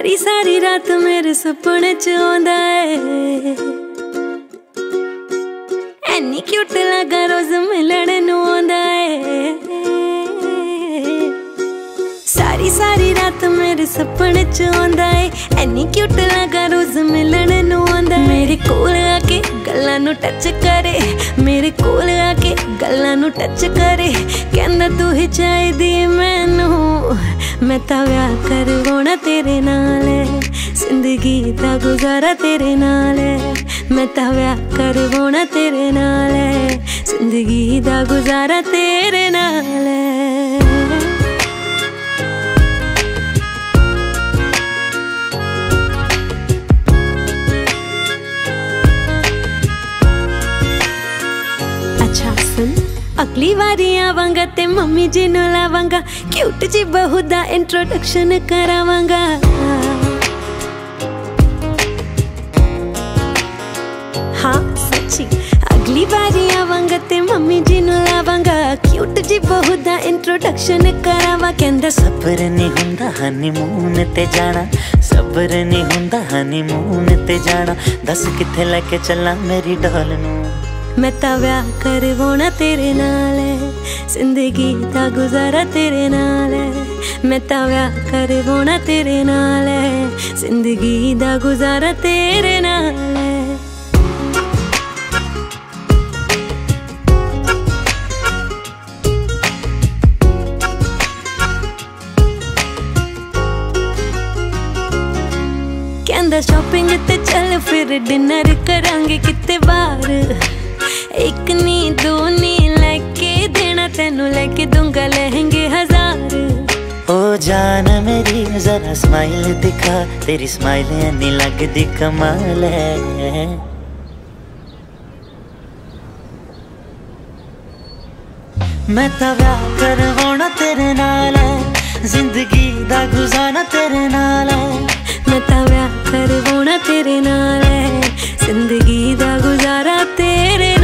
सारी सारी रात मेरे सपने च आंदा है, एनी क्यूट लगा रोज मिलण नू आंदा है। सारी सारी रात मेरे सपने च आंदा है, एनी क्यूट लगा रोज मिलण नू आंदा है। मेरे कोल आके गल्लां नू टच करे, मेरे कोल आके गल्लां नू टच करे, कहंदा तू ही चाहिदी मैनू, मैं तां व्याह करवाउणा तेरे नाल, जिंदगी दा गुजारा तेरे नाल, मैं तां व्याह करवाउणा तेरे नाल, जिंदगी दा गुजारा तेरे नाल। अगली वारी आवांगा ते मम्मी जी नू लावांगा, क्यूट जी बहू दा इंट्रोडक्शन करावांगा। हाँ सच्ची, अगली बारी आवांगा ते मम्मी जी नू लावांगा, क्यूट जी बहू दा इंट्रोडक्शन करावा। कहंदा सबर नहीं हुंदा हनीमून ते जाना, सबर नहीं हुंदा हनीमून ते जाना, दस किथे लेके चला मेरी डॉल नू, मैं तां व्याह करवाउणा तेरे नाल, जिंदगी दा गुजारा तेरे नाल, मैं तां व्याह करवाउणा तेरे नाल, जिंदगी दा गुजारा तेरे नाल। कहंदा शॉपिंग ते चल फिर डिनर करांगे किते बाहर, एक नी दो नी लेके देना तेनू, लेके दूंगा लहंगे 1000। ओ जान मेरी जरा स्माइल दिखा, तेरी स्माइल नहीं लगदी कमाल है। मैं तां व्याह करवाउणा तेरे नाल, जिंदगी दा गुजारा तेरे नाल, मैं तां व्याह करवाउणा तेरे नाल, जिंदगी दा गुजारा तेरे